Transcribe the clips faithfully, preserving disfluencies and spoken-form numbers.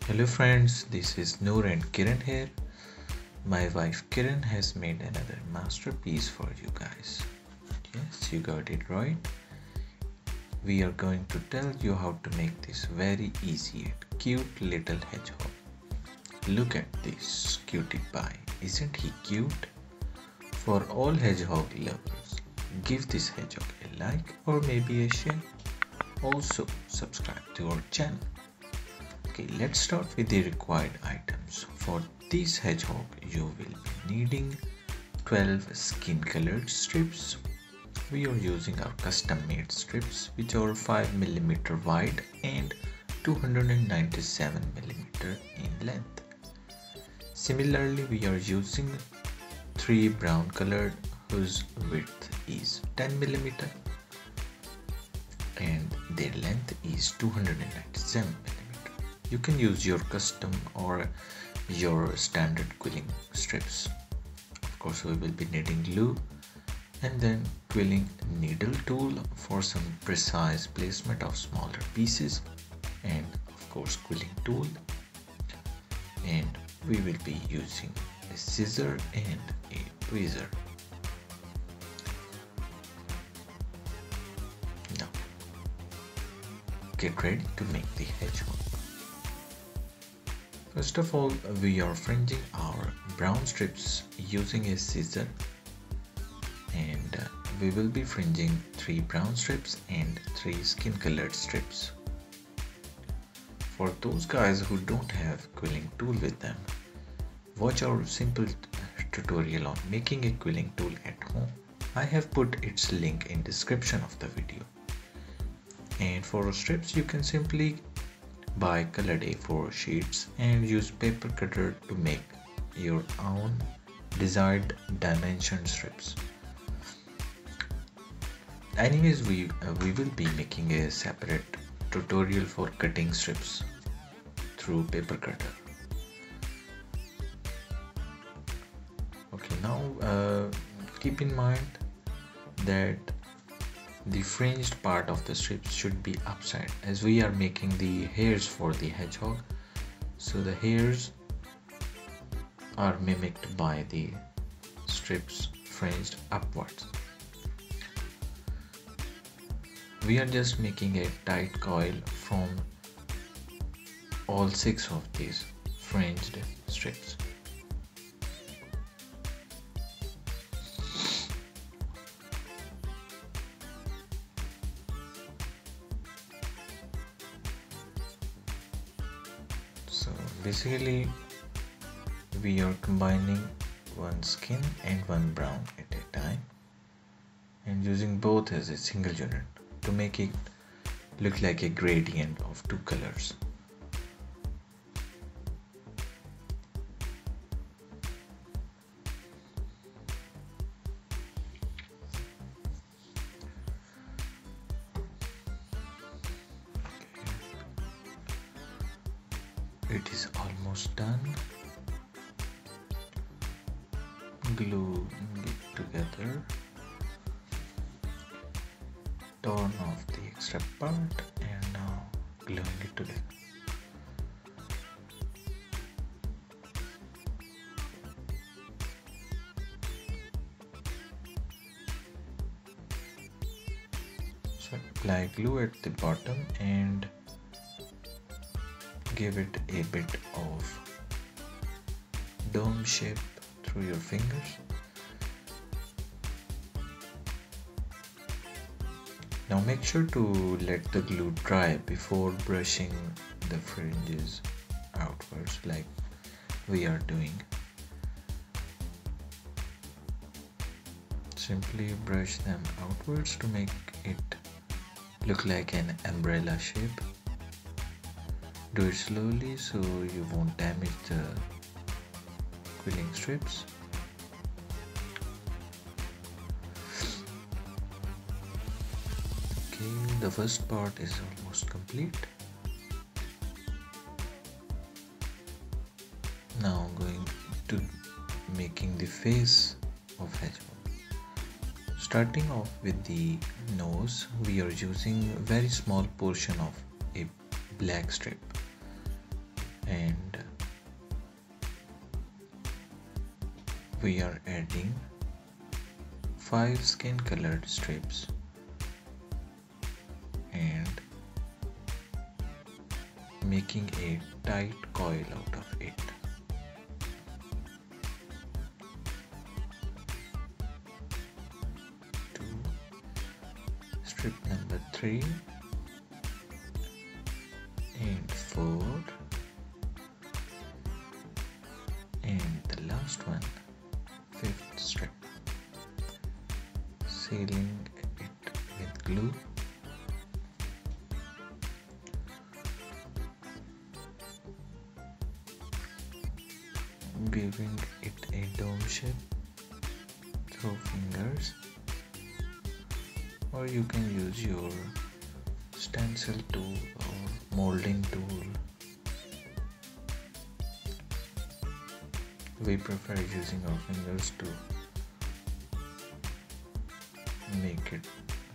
Hello friends, this is Noor and Kiran here. My wife Kiran has made another masterpiece for you guys. Yes, you got it right. We are going to tell you how to make this very easy and cute little hedgehog. Look at this cutie pie. Isn't he cute? For all hedgehog lovers, give this hedgehog a like or maybe a share. Also, subscribe to our channel. Okay, let's start with the required items. For this hedgehog, you will be needing twelve skin colored strips. We are using our custom made strips which are five millimeter wide and two hundred ninety-seven millimeter in length. Similarly, we are using three brown colored whose width is ten millimeter and their length is two hundred ninety-seven millimeter. You can use your custom or your standard quilling strips. Of course, we will be needing glue and then quilling needle tool for some precise placement of smaller pieces, and of course quilling tool, and we will be using a scissor and a tweezer. Now get ready to make the hedgehog. First of all, we are fringing our brown strips using a scissor, and uh, we will be fringing three brown strips and three skin colored strips. For those guys who don't have quilling tool with them, watch our simple tutorial on making a quilling tool at home. I have put its link in description of the video. And for strips, you can simply buy colored A four sheets and use paper cutter to make your own desired dimension strips. Anyways, we uh, we will be making a separate tutorial for cutting strips through paper cutter. Okay, now uh, keep in mind that the fringed part of the strips should be upside, as we are making the hairs for the hedgehog, so the hairs are mimicked by the strips fringed upwards. We are just making a tight coil from all six of these fringed strips. So basically we are combining one skin and one brown at a time and using both as a single unit to make it look like a gradient of two colors. It is almost done. Glue it together. Turn off the extra part and now gluing it together. So apply glue at the bottom and give it a bit of dome shape through your fingers. Now make sure to let the glue dry before brushing the fringes outwards like we are doing. Simply brush them outwards to make it look like an umbrella shape. Do it slowly so you won't damage the quilling strips. Okay, the first part is almost complete. Now I'm going to making the face of hedgehog. Starting off with the nose, we are using a very small portion of a black strip, and we are adding five skin colored strips and making a tight coil out of it. Two, strip number three and four, and the last one, fifth strip, sealing it with glue. Giving it a dome shape through fingers, or you can use your stencil tool or molding tool. We prefer using our fingers to make it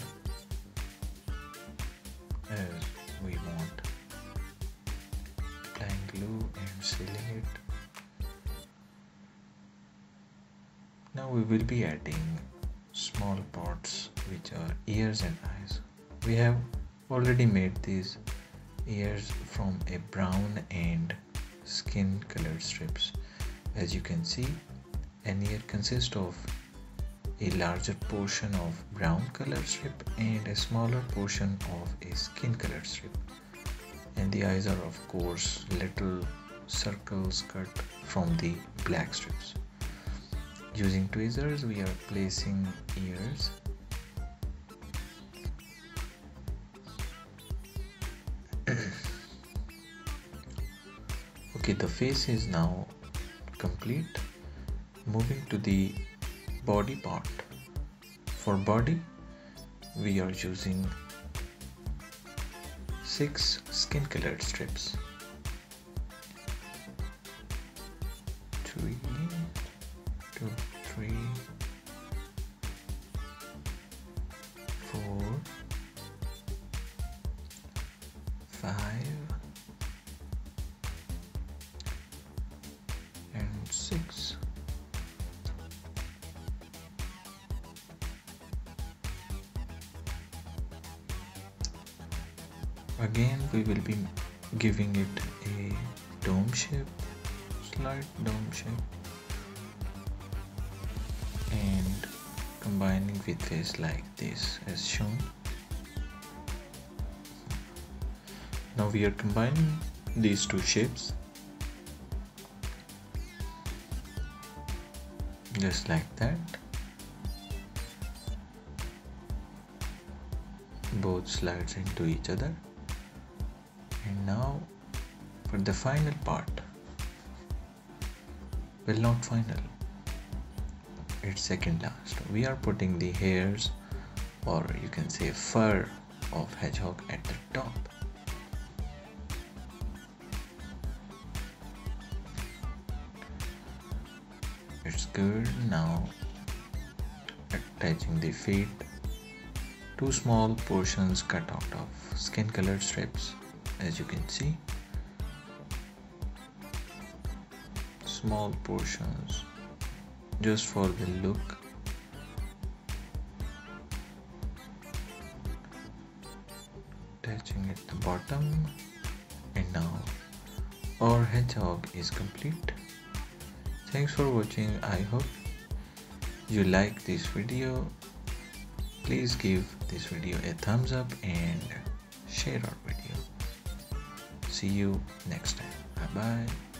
as we want. Applying glue and sealing it. Now we will be adding small parts which are ears and eyes. We have already made these ears from a brown and skin colored strips. As you can see, an ear consists of a larger portion of brown colored strip and a smaller portion of a skin colored strip. And the eyes are of course little circles cut from the black strips. Using tweezers, we are placing ears okay, the face is now complete. Moving to the body part. For body, we are using six skin colored strips. Three, two, three, four, five, and six. Again, we will be giving it a dome shape, slight dome shape, and combining with face like this as shown. Now we are combining these two shapes just like that. Both slides into each other. And now for the final part, well, not final, it's second last. We are putting the hairs, or you can say fur, of hedgehog at the top. It's good. Now attaching the feet, two small portions cut out of skin colored strips, as you can see. Small portions just for the look. Attaching at the bottom, and now our hedgehog is complete. Thanks for watching. I hope you like this video. Please give this video a thumbs up and share our video. See you next time. Bye bye.